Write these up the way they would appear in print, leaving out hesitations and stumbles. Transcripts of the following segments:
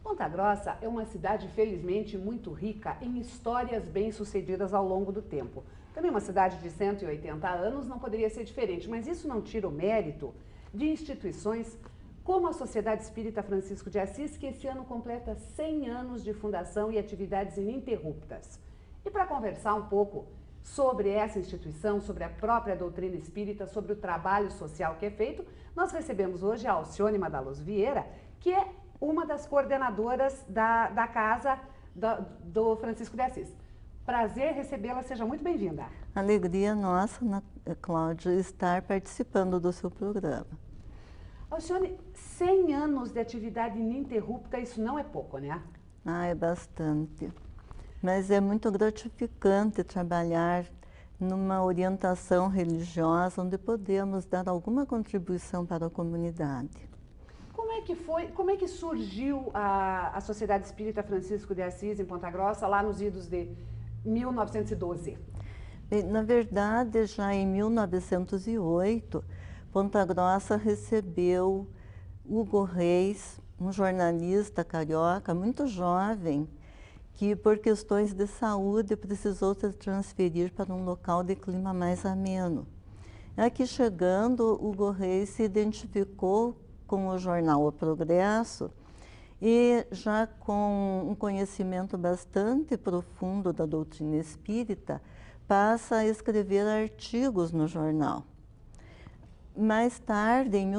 Ponta Grossa é uma cidade, felizmente, muito rica em histórias bem-sucedidas ao longo do tempo. Também uma cidade de 180 anos não poderia ser diferente, mas isso não tira o mérito de instituições como a Sociedade Espírita Francisco de Assis, que esse ano completa 100 anos de fundação e atividades ininterruptas. E para conversar um pouco sobre essa instituição, sobre a própria doutrina espírita, sobre o trabalho social que é feito, nós recebemos hoje a Alcione Madaluz Vieira, que é uma das coordenadoras da casa do Francisco de Assis. Prazer recebê-la, seja muito bem-vinda. Alegria nossa, Cláudia, estar participando do seu programa. Alcione, 100 anos de atividade ininterrupta, isso não é pouco, né? É bastante. Mas é muito gratificante trabalhar numa orientação religiosa onde podemos dar alguma contribuição para a comunidade. Como é que surgiu a Sociedade Espírita Francisco de Assis em Ponta Grossa, lá nos idos de 1912? Bem, na verdade, já em 1908, Ponta Grossa recebeu Hugo Reis, um jornalista carioca muito jovem, que por questões de saúde precisou se transferir para um local de clima mais ameno. Aqui chegando, Hugo Reis se identificou com o jornal O Progresso e já com um conhecimento bastante profundo da doutrina espírita, passa a escrever artigos no jornal. Mais tarde, em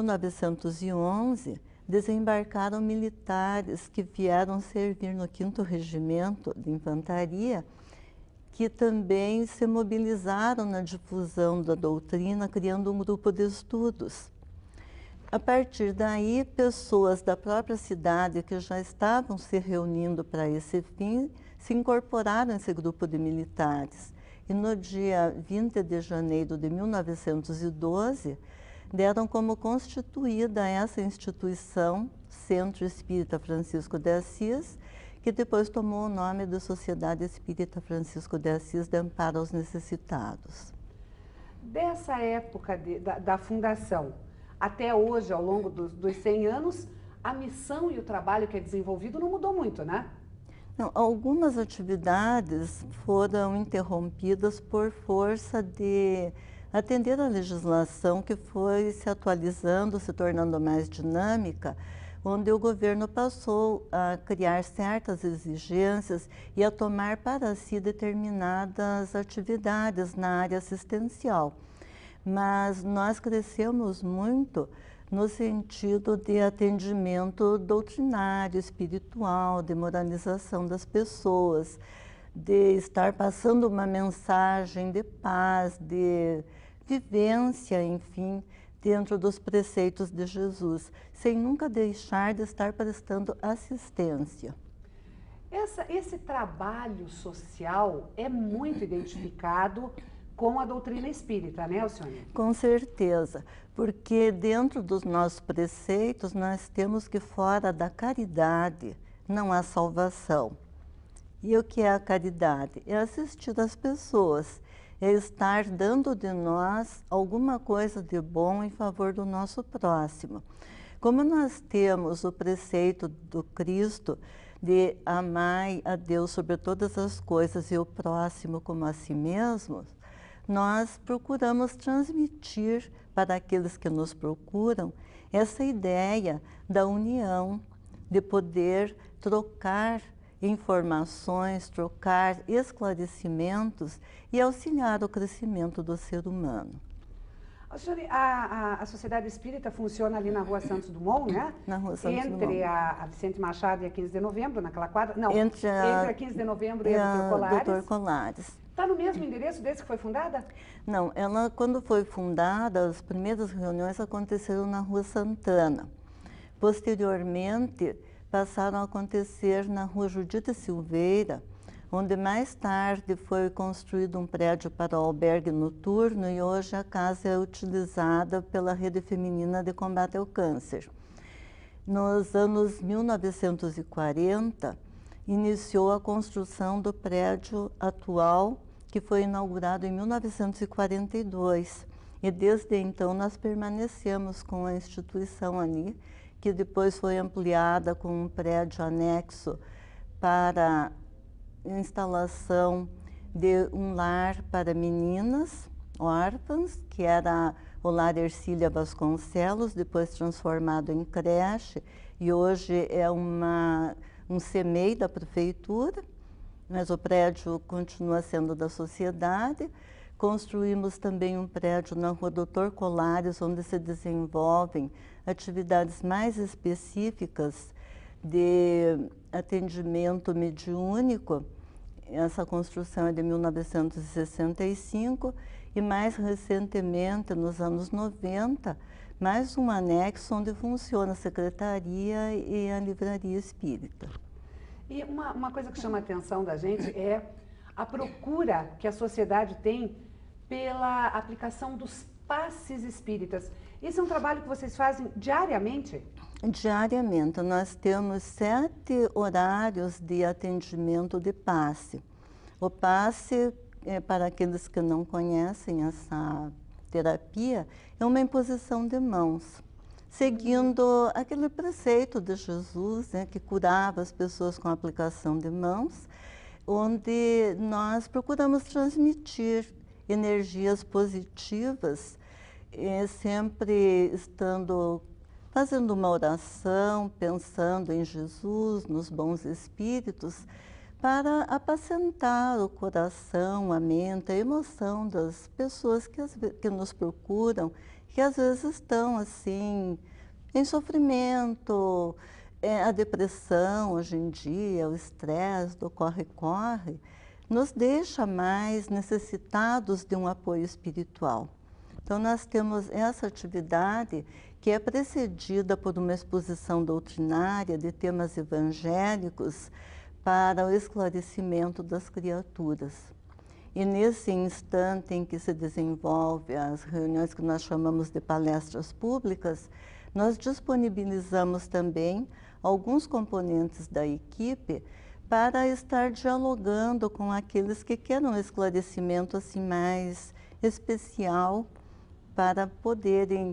1911, desembarcaram militares que vieram servir no 5º Regimento de Infantaria, que também se mobilizaram na difusão da doutrina, criando um grupo de estudos. A partir daí, pessoas da própria cidade que já estavam se reunindo para esse fim, se incorporaram a esse grupo de militares. E no dia 20 de janeiro de 1912, deram como constituída essa instituição, Centro Espírita Francisco de Assis, que depois tomou o nome de Sociedade Espírita Francisco de Assis de Amparo aos Necessitados. Dessa época da fundação até hoje, ao longo dos 100 anos, a missão e o trabalho que é desenvolvido não mudou muito, né? Não, algumas atividades foram interrompidas por força de atender à legislação que foi se atualizando, se tornando mais dinâmica, onde o governo passou a criar certas exigências e a tomar para si determinadas atividades na área assistencial. Mas nós crescemos muito no sentido de atendimento doutrinário, espiritual, de moralização das pessoas, de estar passando uma mensagem de paz, de vivência, enfim, dentro dos preceitos de Jesus, sem nunca deixar de estar prestando assistência. Esse trabalho social é muito identificado com a doutrina espírita, né, Alcione? Com certeza, porque dentro dos nossos preceitos nós temos que fora da caridade não há salvação. E o que é a caridade? É assistir as pessoas, é estar dando de nós alguma coisa de bom em favor do nosso próximo. Como nós temos o preceito do Cristo de amar a Deus sobre todas as coisas e o próximo como a si mesmos, nós procuramos transmitir para aqueles que nos procuram essa ideia da união, de poder trocar informações, trocar esclarecimentos e auxiliar o crescimento do ser humano. A Sociedade Espírita funciona ali na Rua Santos Dumont, né? Na Rua Santos Dumont. Entre a Vicente Machado e a 15 de novembro, naquela quadra? Não, entre a 15 de novembro e a Dr. Colares. Está no mesmo endereço desde que foi fundada? Não, ela quando foi fundada, as primeiras reuniões aconteceram na Rua Santana. Posteriormente, passaram a acontecer na Rua Judita Silveira, onde mais tarde foi construído um prédio para o albergue noturno e hoje a casa é utilizada pela Rede Feminina de Combate ao Câncer. Nos anos 1940, iniciou a construção do prédio atual, que foi inaugurado em 1942. E desde então nós permanecemos com a instituição ali, que depois foi ampliada com um prédio anexo para instalação de um lar para meninas órfãs, que era o Lar Ercília Vasconcelos, depois transformado em creche, e hoje é um CMEI da prefeitura, mas o prédio continua sendo da sociedade. Construímos também um prédio na Rua Doutor Colares, onde se desenvolvem atividades mais específicas de atendimento mediúnico. Essa construção é de 1965 e mais recentemente, nos anos 90, mais um anexo onde funciona a secretaria e a livraria espírita. E uma coisa que chama a atenção da gente é a procura que a sociedade tem pela aplicação dos passes espíritas. Esse é um trabalho que vocês fazem diariamente? Diariamente. Nós temos 7 horários de atendimento de passe. O passe, para aqueles que não conhecem essa terapia, é uma imposição de mãos, seguindo aquele preceito de Jesus, né, que curava as pessoas com a aplicação de mãos, onde nós procuramos transmitir energias positivas, sempre fazendo uma oração, pensando em Jesus, nos bons espíritos, para apacentar o coração, a mente, a emoção das pessoas que nos procuram, que às vezes estão assim, em sofrimento, a depressão hoje em dia, o estresse do corre-corre, nos deixa mais necessitados de um apoio espiritual. Então nós temos essa atividade que é precedida por uma exposição doutrinária de temas evangélicos para o esclarecimento das criaturas. E nesse instante em que se desenvolve as reuniões que nós chamamos de palestras públicas, nós disponibilizamos também alguns componentes da equipe para estar dialogando com aqueles que querem um esclarecimento assim mais especial para poderem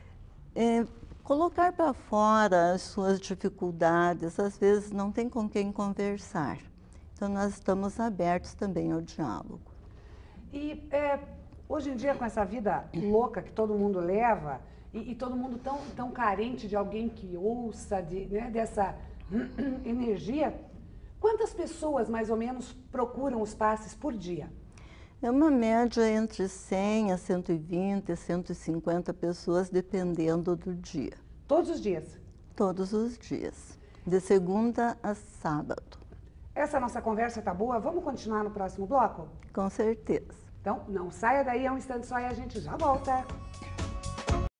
colocar para fora as suas dificuldades, às vezes não tem com quem conversar. Então nós estamos abertos também ao diálogo. E hoje em dia, com essa vida louca que todo mundo leva, e todo mundo tão carente de alguém que ouça, dessa energia, quantas pessoas mais ou menos procuram os passes por dia? É uma média entre 100 a 120, 150 pessoas, dependendo do dia. Todos os dias? Todos os dias, de segunda a sábado. Essa nossa conversa tá boa, vamos continuar no próximo bloco? Com certeza. Então, não saia daí, é um instante só e a gente já volta.